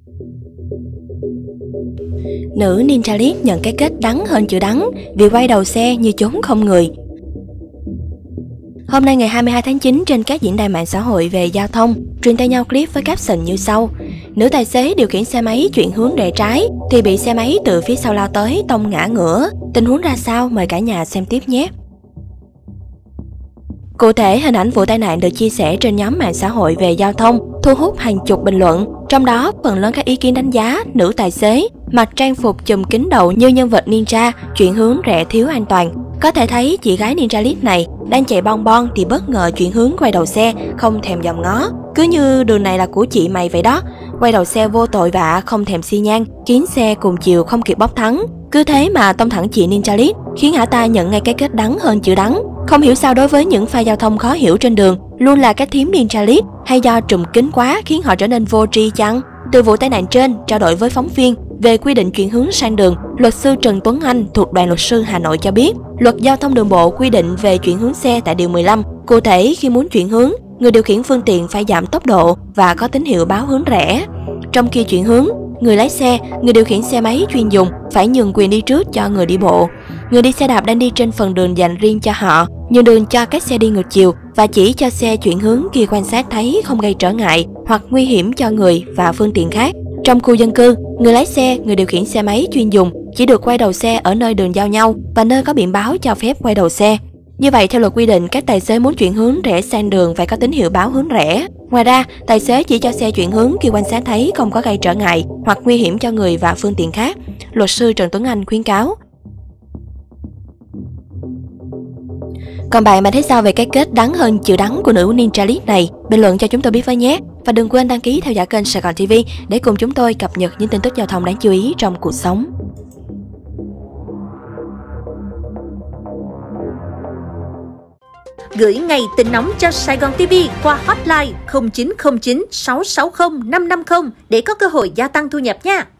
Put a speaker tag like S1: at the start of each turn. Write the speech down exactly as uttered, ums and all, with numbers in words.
S1: Nữ Ninja Lead nhận cái kết đắng hơn chữ đắng vì quay đầu xe như chốn không người. Hôm nay ngày hai mươi hai tháng chín, trên các diễn đàn mạng xã hội về giao thông truyền tay nhau clip với caption như sau: nữ tài xế điều khiển xe máy chuyển hướng rẽ trái thì bị xe máy từ phía sau lao tới tông ngã ngửa. Tình huống ra sao, mời cả nhà xem tiếp nhé. Cụ thể, hình ảnh vụ tai nạn được chia sẻ trên nhóm mạng xã hội về giao thông, thu hút hàng chục bình luận. Trong đó, phần lớn các ý kiến đánh giá nữ tài xế mặc trang phục chùm kín đầu như nhân vật ninja chuyển hướng rẽ thiếu an toàn. Có thể thấy chị gái Ninja Lead này đang chạy bon bon thì bất ngờ chuyển hướng quay đầu xe, không thèm dòm ngó. Cứ như đường này là của chị mày vậy đó. Quay đầu xe vô tội vạ, không thèm xi nhan, khiến xe cùng chiều không kịp bóc thắng. Cứ thế mà tông thẳng chị Ninja Lead, khiến ả ta nhận ngay cái kết đắng hơn chữ đắng. Không hiểu sao đối với những pha giao thông khó hiểu trên đường luôn là các thím Ninja Lead, hay do trùm kín quá khiến họ trở nên vô tri chăng? Từ vụ tai nạn trên, trao đổi với phóng viên về quy định chuyển hướng sang đường, luật sư Trần Tuấn Anh thuộc Đoàn Luật sư Hà Nội cho biết, Luật Giao thông Đường bộ quy định về chuyển hướng xe tại điều mười lăm. Cụ thể, khi muốn chuyển hướng, người điều khiển phương tiện phải giảm tốc độ và có tín hiệu báo hướng rẽ. Trong khi chuyển hướng, người lái xe, người điều khiển xe máy chuyên dùng phải nhường quyền đi trước cho người đi bộ. Người đi xe đạp đang đi trên phần đường dành riêng cho họ, nhường đường cho các xe đi ngược chiều và chỉ cho xe chuyển hướng khi quan sát thấy không gây trở ngại hoặc nguy hiểm cho người và phương tiện khác. Trong khu dân cư, người lái xe, người điều khiển xe máy chuyên dùng chỉ được quay đầu xe ở nơi đường giao nhau và nơi có biển báo cho phép quay đầu xe. Như vậy, theo luật quy định, các tài xế muốn chuyển hướng rẽ sang đường phải có tín hiệu báo hướng rẽ. Ngoài ra, tài xế chỉ cho xe chuyển hướng khi quan sát thấy không có gây trở ngại hoặc nguy hiểm cho người và phương tiện khác. Luật sư Trần Tuấn Anh khuyến cáo. Còn bạn, bạn thấy sao về cái kết đắng hơn chữ đắng của nữ Ninja Lead này? Bình luận cho chúng tôi biết với nhé. Và đừng quên đăng ký theo dõi kênh Sài Gòn ti vi để cùng chúng tôi cập nhật những tin tức giao thông đáng chú ý trong cuộc sống.
S2: Gửi ngay tin nóng cho Sài Gòn ti vi qua hotline không chín không chín sáu sáu không năm năm không để có cơ hội gia tăng thu nhập nha.